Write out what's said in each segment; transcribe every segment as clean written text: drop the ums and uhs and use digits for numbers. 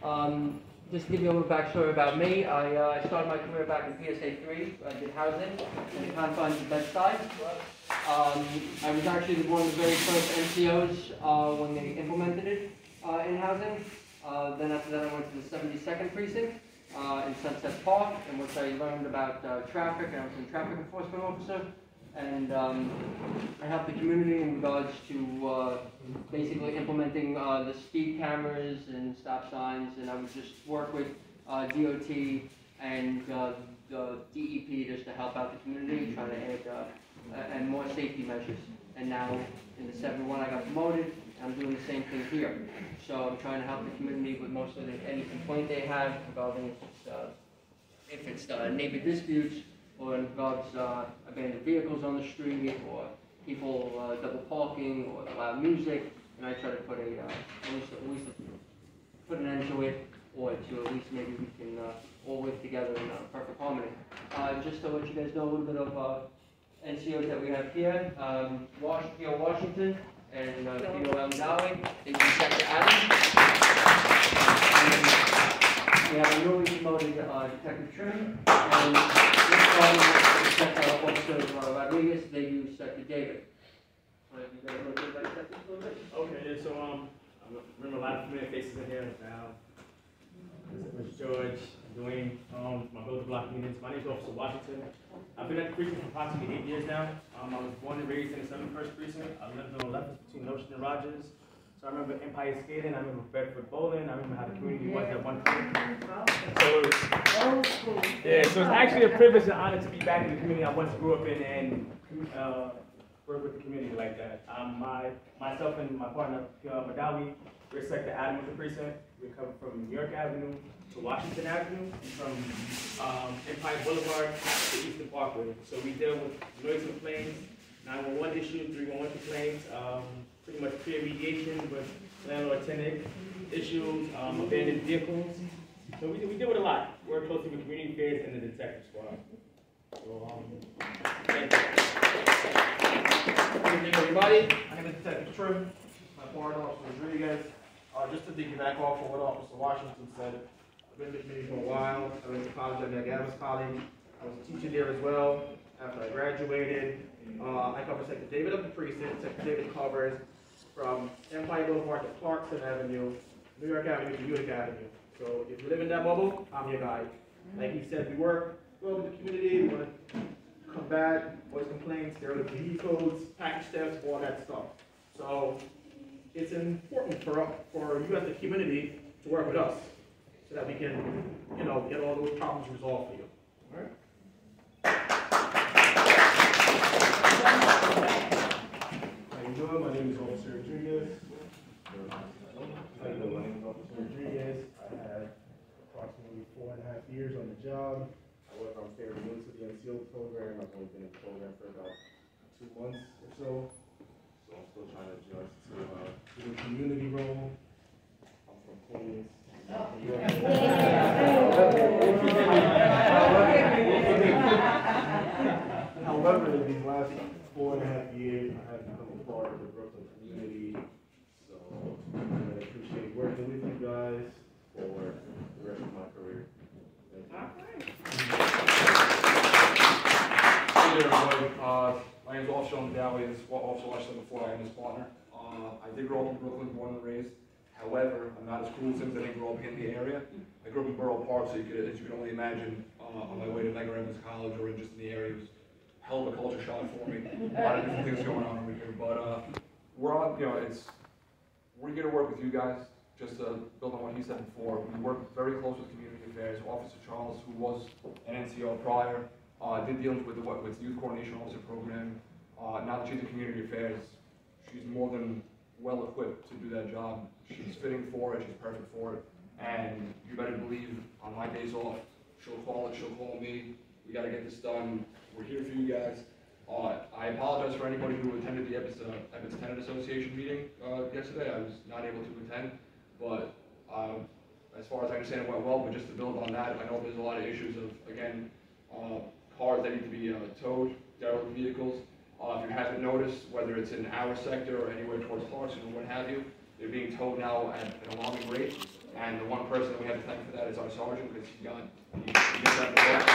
Just to give you a little backstory about me, I started my career back in PSA 3. I did housing in the confines of Bed-Stuy. I was actually one of the very first NCOs when they implemented it in housing. Then after that I went to the 72nd precinct in Sunset Park, in which I learned about traffic, and I was a traffic enforcement officer. And I helped the community in regards to basically implementing the speed cameras and stop signs, and I would just work with DOT and the DEP just to help out the community, trying to add more safety measures. And now in the 71 I got promoted, and I'm doing the same thing here. So I'm trying to help the community with most of any complaint they have regarding if it's neighbor disputes, or in regards abandoned vehicles on the street, or people double parking, or loud music, and I try to put at least put an end to it, or to at least maybe we can all live together in perfect harmony. Just to let you guys know a little bit of NCOs that we have here, Theo Washington and Theo Elmdawi, they do Sector Adams. We have a newly promoted Detective Trim, and this one is Officer Rodriguez. They use Sector David. You guys want to about sectors a little bit? Okay, yeah, so I remember a lot of familiar faces in here now. Mr. George, Dwayne, my builder block units. My name is Officer Washington. I've been at the precinct for approximately 8 years now. I was born and raised in the 71st precinct. I lived on 11th between Notion and Rogers. So I remember Empire Skating, I remember Bedford Bowling, I remember how the community was at one time. So it's actually a privilege and honor to be back in the community I once grew up in and work with the community like that. Myself and my partner, Madawi, we're Sector Adam with the precinct. We come from New York Avenue to Washington Avenue, and from Empire Boulevard to Eastern Parkway. So we deal with noise complaints, 911 issues, 311 complaints, pretty much peer mediation with landlord-tenant issues, abandoned vehicles. So we deal with a lot. We work closely with community affairs and the detective squad. So, thank you. Good evening, everybody. My name is Detective Trim. My partner, Officer Rodriguez. Just to piggyback off of what Officer Washington said, I've been in the community for a while. I went to college at McAdams College. I was a teacher there as well. After I graduated, I covered Sector David of the precinct. Sector David covers from Empire Boulevard to Clarkson Avenue, New York Avenue to Utica Avenue. So if you live in that bubble, I'm your guy. Like he said, we work well with the community. We want to combat voice complaints, stereotypical codes, package thefts, all that stuff. So it's important for you as the community to work with us so that we can, get all those problems resolved for you. All right? How you doing? My name is Officer Rodriguez. How you doing? My name is Officer Rodriguez. I had approximately 4.5 years on the job. However, I'm fairly new to the NCO program. I've only been in the program for about 2 months or so. So I'm still trying to adjust to the community role. I'm from Queens. However, in these last 4.5 years, I have become a part of the Brooklyn community. So I appreciate working with you guys for the rest of my career. Hey there, everybody. My name is Officer Elmdawi. This is what Officer Washington before I am his partner. I did grow up in Brooklyn, born and raised. However, I'm not as cool as him because I didn't grow up in the area. I grew up in Borough Park, so as you can only imagine, on my way to Medgar Evers College or just in the area, it was a hell of a culture shock for me. A lot of different things going on over here, but we're on. We're here to work with you guys. Just to build on what he said before, we work very close with community affairs. Officer Charles, who was an NCO prior, did deal with the Youth Coordination Officer program. Now that she's in community affairs, she's more than well equipped to do that job. She's fitting for it, she's perfect for it, and you better believe on my days off, she'll call me, we gotta get this done, we're here for you guys. I apologize for anybody who attended the Evans Tenant Association meeting yesterday. I was not able to attend, but as far as I understand it went well, but just to build on that, I know there's a lot of issues of, again, cars that need to be towed, derelict vehicles. If you haven't noticed, whether it's in our sector or anywhere towards Clarkson or what have you, They're being towed now at an alarming rate, and the one person that we have to thank for that is our sergeant, because he gets that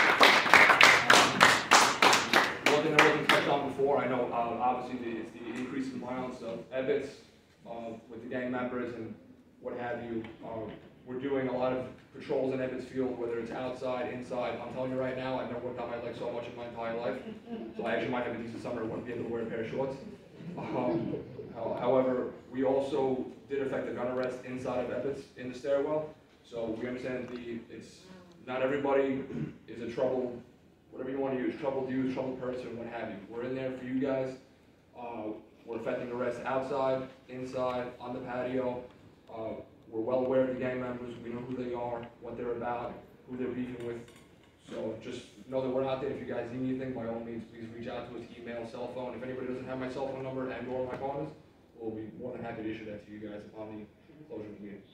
One thing I wasn't touched on before, I know obviously it's the increase in violence of Ebbets with the gang members and what have you. We're doing a lot of patrols in Ebbets Field, whether it's outside, inside. I'm telling you right now, I've never worked on my leg so much in my entire life. So I actually might have a decent summer. I wouldn't be able to wear a pair of shorts. However, we also did effect a gun arrest inside of Ebbets in the stairwell. So we understand it's not everybody is a trouble, whatever you want to use, troubled youth, troubled person, what have you. We're in there for you guys. We're effecting arrests outside, inside, on the patio. We're well aware of the gang members. We know who they are, what they're about, who they're beefing with. So just know that we're out there. If you guys need anything, by all means, please reach out to us, email, cell phone. If anybody doesn't have my cell phone number and or my partners, we'll be more than happy to issue that to you guys upon the closure of the meeting.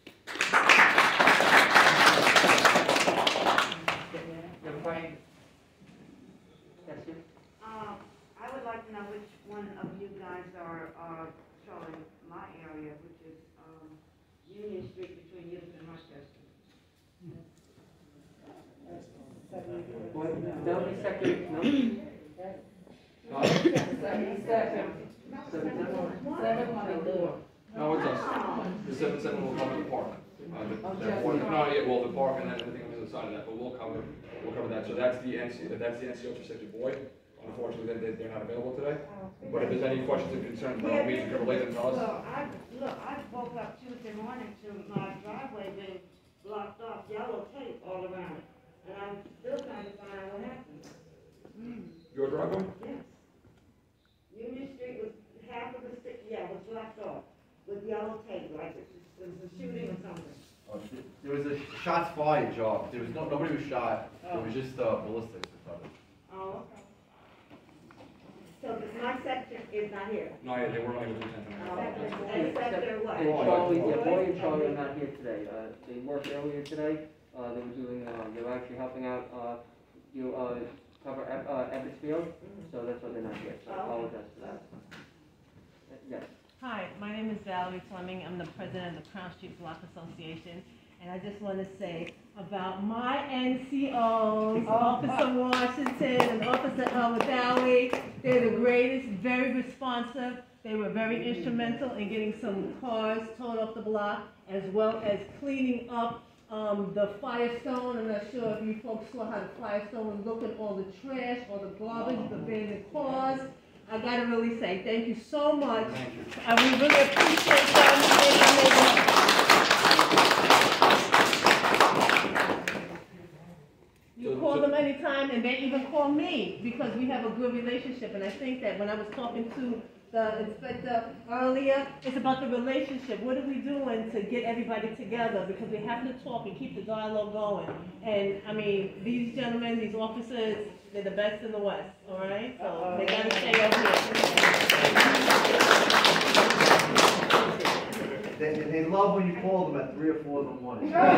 I would like to know which one of you guys are showing my area, which is Union Street between Youth and Rochester. That'll be second, no? No, it's us. The 7-7 will cover the park. The park and then everything on the other side of that, but we'll cover that. So that's the NCO for Sector Boyd. Unfortunately, they're not available today. But if there's any questions or concerns, by all means, you can relate them to us. Well, I woke up Tuesday morning to my driveway being blocked off, yellow tape all around it. And I'm still trying to find out what happened. Your driveway? Yes. Union Street was, half of the stick, was blocked off with yellow tape, like it was a shooting or something. There was a shots fired job. There was nobody was shot. It was just ballistics or something. Oh, okay. So my section is not here. No, yeah, they were only able to attend tonight. And sector what? And Charlie, Boy and Charlie are not here today. They worked earlier today. They were actually helping out, cover Ebbets Field, so that's why they're not here. So I apologize for that. Yes. Hi, my name is Valerie Fleming. I'm the president of the Crown Street Block Association. And I just want to say about my NCOs, Officer Washington and Officer Elmadawi, they're the greatest, very responsive. They were very instrumental in getting some cars towed off the block, as well as cleaning up the Firestone. I'm not sure if you folks saw how the Firestone was looking, all the trash, all the garbage, the abandoned cars. I gotta really say thank you so much. Thank you. We really appreciate them. You call them anytime, and they even call me because we have a good relationship. And I think that when I was talking to the inspector earlier, it's about the relationship. What are we doing to get everybody together? Because we have to talk and keep the dialogue going. And I mean, these gentlemen, these officers, they're the best in the West, all right? So they gotta stay up here. They love when you call them at 3 or 4 in the morning. Oh,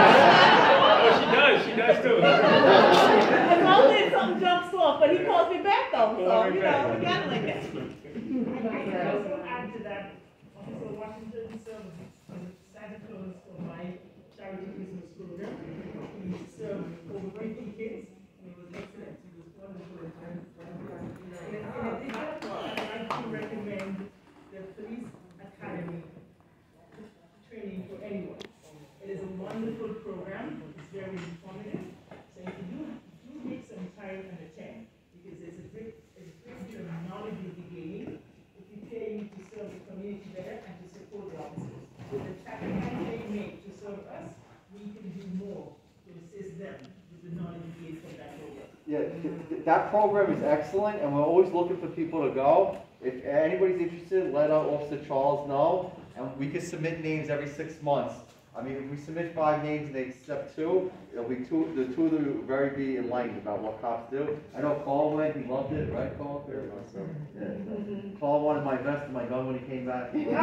she does too. As long as something jumps off, but he calls me back though, so we got it like that. I also add to that, Officer Washington served Santa Claus for my charity Christmas program. He served over 20 kids, and it was excellent. It was wonderful. In addition, I'd like to recommend the Police Academy training for anyone. It is a wonderful program. It's very informative. So if you do make some time and attend, because there's a great deal of knowledge you'll be gaining. You to serve the community better and to support the officers. With the sacrifice they make to serve us, we can do more to assist them with the knowledge we gain from that program. Yeah, that program is excellent, and we're always looking for people to go. If anybody's interested, let our Officer Charles know, and we can submit names every 6 months. I mean, if we submit 5 names and they accept 2, it'll be the 2 that will very be enlightened about what cops do. I know Carl went, he loved it, right, Carl? Very much so. Yeah. Carl wanted my vest and my gun when he came back. I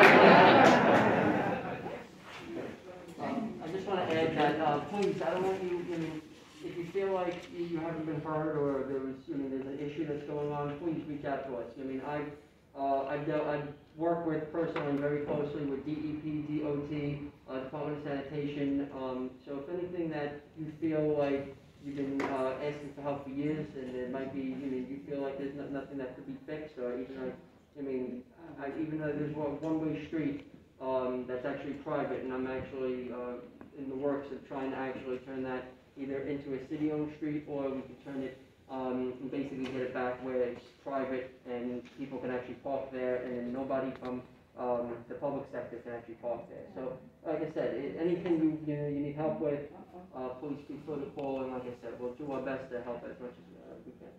just want to add that, please, I don't want you, if you feel like you haven't been heard or there's an issue that's going on, please reach out to us. I mean, I've worked with personally very closely with DEP, DOT, Department of Sanitation. So if anything that you feel like you've been asking for help for years, and there might be, you feel like there's nothing that could be fixed, or even like, even though there's one-way street that's actually private, and I'm actually in the works of trying to actually turn that either into a city-owned street, or we can turn it and basically get it back where it's private and people can actually park there, and then nobody from the public sector can actually park there. So, like I said, anything you need help with, please feel free to call, and like I said, we'll do our best to help as much as we can.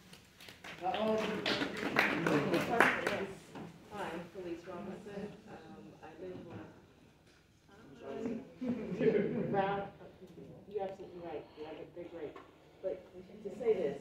Hi, I'm Felice Robinson. I live Well, you're absolutely right. They're great. But to say this,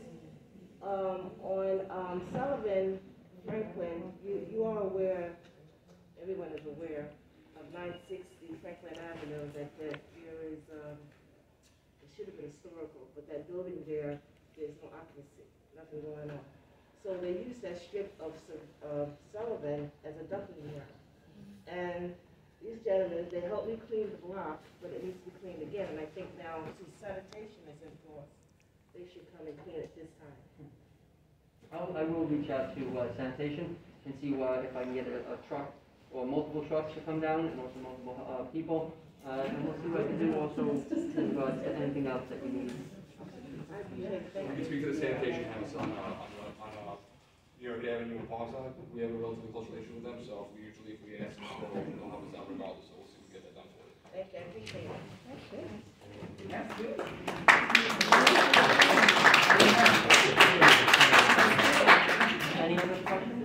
on Sullivan, Franklin, you are aware, everyone is aware of 960 Franklin Avenue, that there is, it should have been historical, but that building there's no occupancy, nothing going on. So they use that strip of Sullivan as a dumping ground. And these gentlemen, they helped me clean the block, but it needs to be cleaned again. And I think now, since sanitation is in force, they should come and clean it this time. I will reach out to sanitation and see if I can get a truck or multiple trucks to come down, and also multiple people. And we'll see what I can do also to anything else that you need. We can speak to the sanitation house on New York Avenue and Parkside. We have a relatively close relationship with them, so if we ask them, they'll help us out regardless, so we'll see if we can get that done for you. Thank you, I appreciate it. That's good. Any other questions?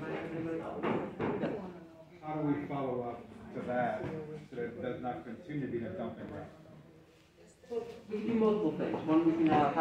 How do we follow up to that so that it does not continue to be a dumping ground? We can do multiple things. One, we can have,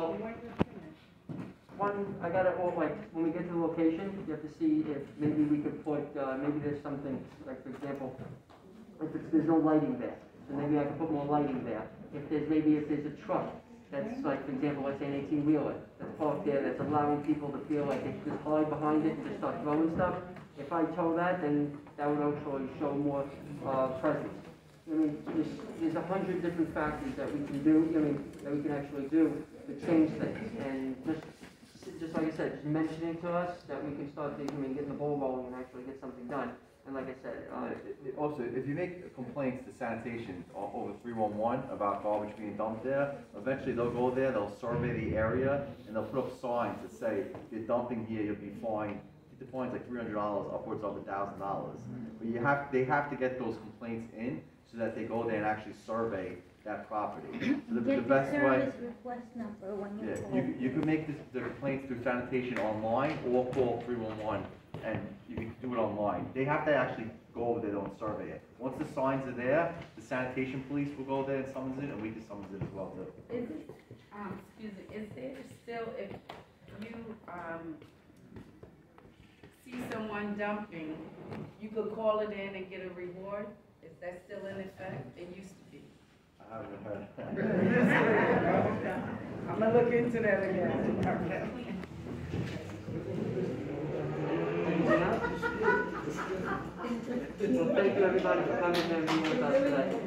I got it all, like, when we get to the location, you have to see if maybe we could put, maybe there's something, like, for example, if there's no lighting there, so maybe I could put more lighting there. If there's a truck that's, like, for example, let's say an 18-wheeler that's parked there, that's allowing people to feel like they can just hide behind it and just start throwing stuff, if I tow that, then that would actually show more presence. There's 100 different factors that we can do, that we can actually do to change things. And just like I said, just mentioning to us that we can start getting the ball rolling and actually get something done. And like I said, also, if you make complaints to sanitation over 311 about garbage being dumped there, eventually they'll go there, they'll survey the area, and they'll put up signs that say, if you're dumping here, you'll be fined. The fine's like $300, upwards of $1,000. But they have to get those complaints in so that they go there and actually survey that property. So the best way. Request number when you call. You can make the complaints through sanitation online or call 311, and you can do it online. They have to actually go over there and survey it. Once the signs are there, the sanitation police will go there and summons it, and we can summons it as well too. Is it, excuse me, is there still, if you see someone dumping, you could call it in and get a reward? Is that still in effect? It used to be. I haven't heard that. I'm gonna look into that again. well, thank you everybody for coming and being with us today.